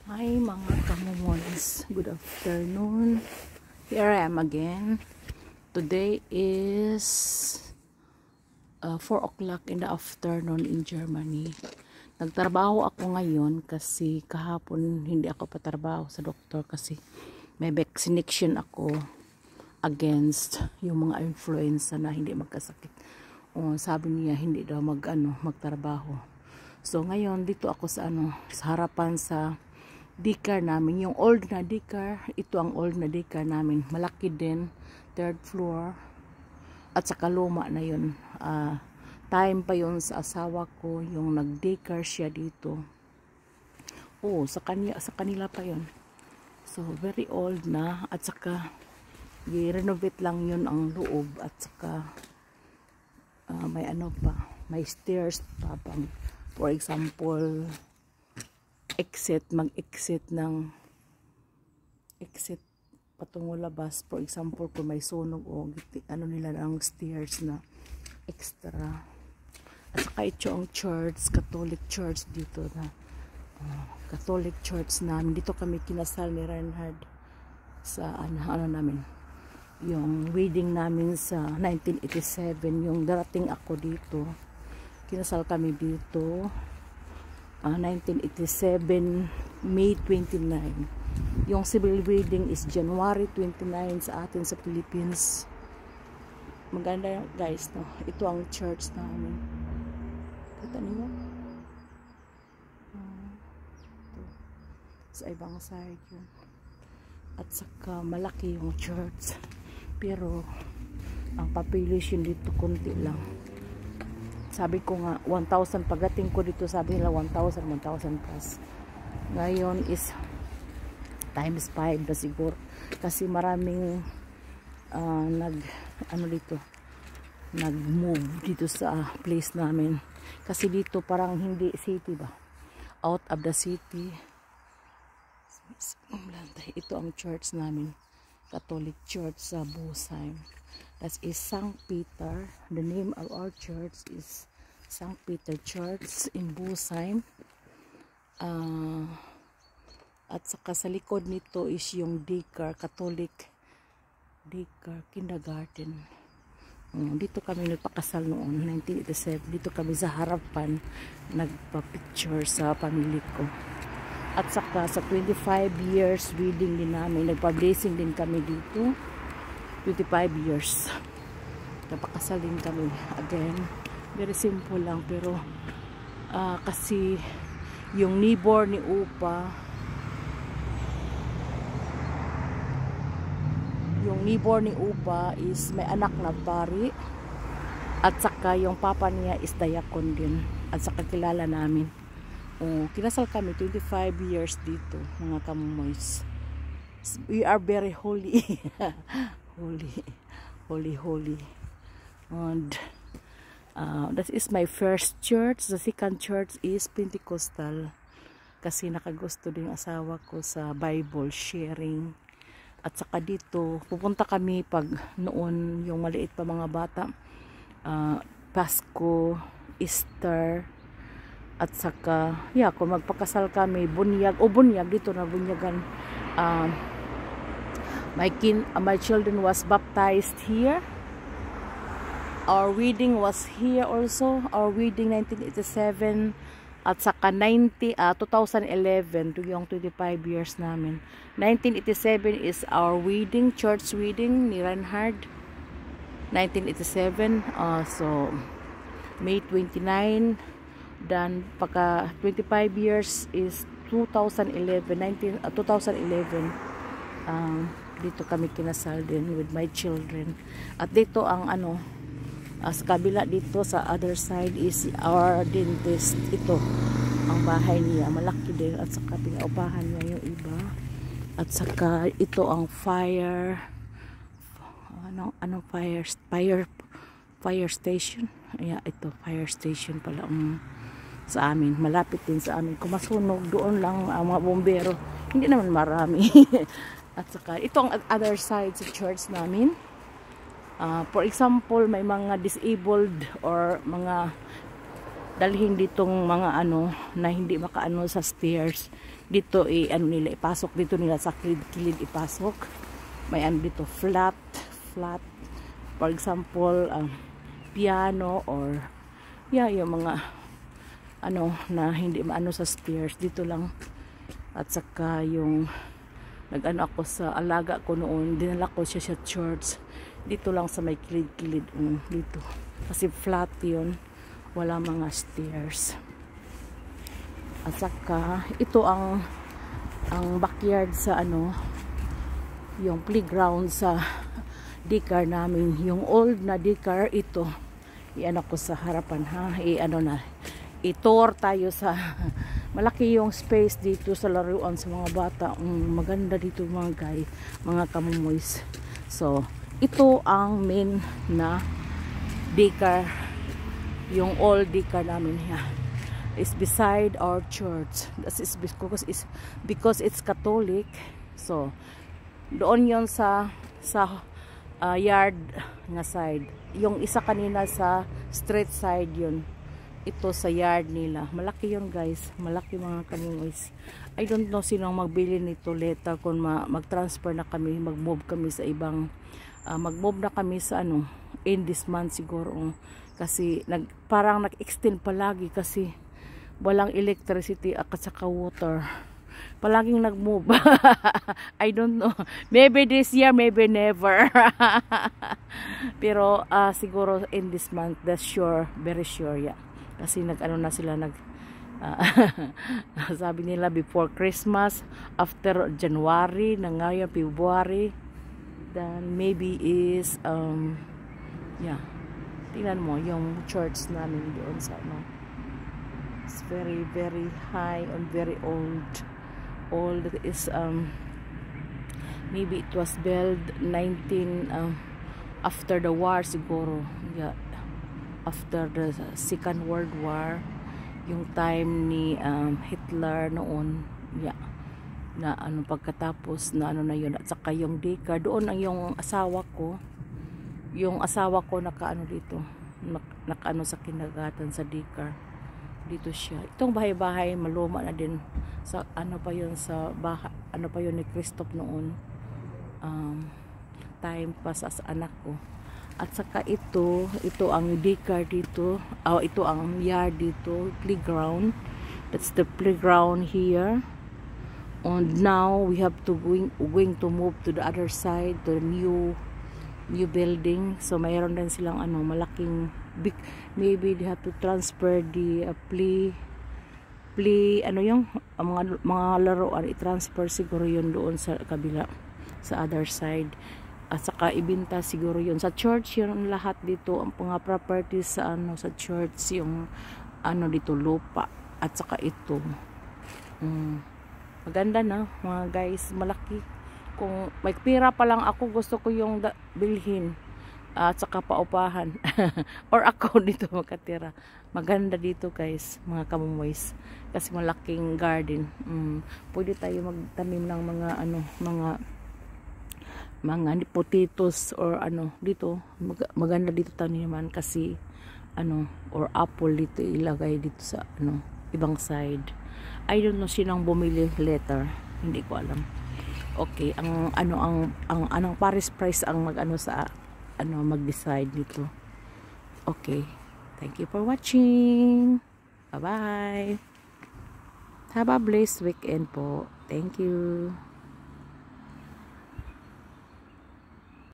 Hi mga CAMOMOY'S, good afternoon. Here I am again. Today is 4 o'clock in the afternoon in Germany. Nagtrabaho ako ngayon kasi kahapon hindi ako patrabaho sa doktor kasi may vaccination ako against yung mga influenza na hindi magkasakit. Sabi niya hindi daw magtrabaho. So ngayon dito ako sa sa harapan sa daycare namin, yung old na daycare. Ito ang old na daycare namin, malaki din, 3rd floor at saka luma na yun. Time pa yun sa asawa ko yung nag-daycare siya dito. Sa kanila pa yun. So very old na, at saka i-renovate lang yun ang loob, at saka may may stairs pa pang, for example, mag-exit patungo labas. For example, kung may sunog o nila ng stairs na extra. At saka ito ang church, Catholic church dito na Catholic church namin. Dito kami kinasal ni Reinhard sa namin. Yung wedding namin sa 1987, yung darating ako dito. Kinasal kami dito. 1987, May 29. Yung civil wedding is January 29 sa atin sa Philippines. Maganda guys, no? Ito ang church namin. Kita niyo? Sa ibang side yun. At saka malaki yung church. Pero ang population dito konti lang. Sabi ko nga 1,000, pagdating ko dito sabi nila 1,000 plus. Ngayon is times 5 na siguro kasi maraming nag-move dito sa place namin kasi dito parang hindi city ba, out of the city. Ito ang church namin, Catholic church sa Busheim. That is St. Peter. The name of our church is St. Peter Church in Busheim. At saka sa likod nito is yung daycare, Catholic daycare, kindergarten. Dito kami nagpakasal noon, 1987. Dito kami sa harapan nagpa-picture sa pamilya ko. At saka sa 25 years wedding din namin, nagpa-blessing din kami dito. 25 years. Napakasal din kami again. Very simple lang, pero kasi yung neighbor ni Upa is may anak na pari, at saka yung papa niya is diakon din, at saka kilala namin. Kinasal kami 25 years dito mga CAMOMOY'S. We are very holy. holy. And that is my first church. The second church is Pentecostal kasi nakagusto din asawa ko sa Bible sharing. At saka dito pupunta kami pag noon yung maliit pa mga bata, Pasko, Easter, at saka kung magpakasal kami, bunyag dito na bunyagan. My children was baptized here. Our wedding was here also. Our wedding 1987 at saka 2011 yung 25 years namin. 1987 is our wedding, church wedding ni Reinhard. 1987. So May 29. Then pagka 25 years is 2011. Dito kami kinasal din with my children. At dito ang sa kabila dito sa other side is our dentist. Ito ang bahay niya, malaki din, at saka pinaupahan niya yung iba. At saka ito ang fire station. Ito fire station pala sa amin, malapit din sa amin. Kung masunog doon lang ang mga bombero, hindi naman marami. At saka itong other side sa church namin, for example, may mga disabled or mga dalhin ditong mga ano na hindi makaano sa stairs. Dito ano nila ipasok, dito nila sa kilid ipasok. May ano dito flat. For example, piano or yung mga ano na hindi maano sa stairs dito lang. At saka yung nag-ano ako sa alaga ko noon, dinala ko siya sa church. Dito lang sa may kilid-kilid dito. Kasi flat 'yun. Wala mga stairs. At saka ito ang backyard sa ano, yung playground sa daycare namin. Yung old na daycare ito. Iyan ako sa harapan ha. Ano na. I-tour tayo sa malaki yung space dito sa laruan sa mga bata. Maganda dito mga guys, mga kamomoys. So, ito ang main na daycare. Yung old daycare namin here is beside our church. That is because it's Catholic. So, doon yon sa yard na side. Yung isa kanina sa street side yun. Ito sa yard nila. Malaki yun guys. Malaki mga kamomoys. I don't know sinong magbili nito later kung mag-transfer na kami, mag-move kami sa ibang mag-move na kami sa ano in this month siguro. Kasi parang nag-extend palagi kasi walang electricity at saka water. Palaging nag-move. I don't know. Maybe this year, maybe never. Pero siguro in this month, that's sure, very sure, yeah. Kasi nag-ano na sila, sabi nila before Christmas, after January, na ngayon February, then maybe is, yeah. Tingnan mo yung church namin doon sa ano. It's very very high and very old. It is maybe it was built 19 after the war siguro. Yeah. After the Second World War, yung time ni Hitler noon. Yeah. Na ano pagkatapos na ano na yun, at saka yung daycare doon ang yung asawa ko. Yung asawa ko nakaano dito, nakaano sa kinagatan sa daycare. Dito siya. Itong bahay-bahay maluma na din sa ano pa yun sa bahay, ano pa yun ni Christoph noon. Time pa sa anak ko. At saka ito ang daycare dito. Ito ang yard dito, playground. That's the playground here. And now we have to going to move to the other side, to the new building. So mayroon din silang ano malaking big, maybe they have to transfer the play ano yung mga laruan, i-transfer siguro yun doon sa kabila, sa other side. At saka ibenta siguro yun sa church, yun lahat dito ang mga properties sa ano sa church, yung ano dito lupa. At saka ito maganda na mga guys, malaki. Kung may pira pa lang ako, gusto ko yung bilhin at saka paupahan or ako dito makatira. Maganda dito guys, mga kamomoys, kasi malaking garden. Pwede tayo magtanim ng mga ano, mga potatoes or ano dito. Maganda dito taniman kasi ano, or apple dito ilagay dito sa ano ibang side. I don't know sinong bumili later, hindi ko alam. Okay, ang Paris price ang mag-ano sa ano mag-decide dito. Okay. Thank you for watching. Bye-bye. Have a blessed weekend po. Thank you.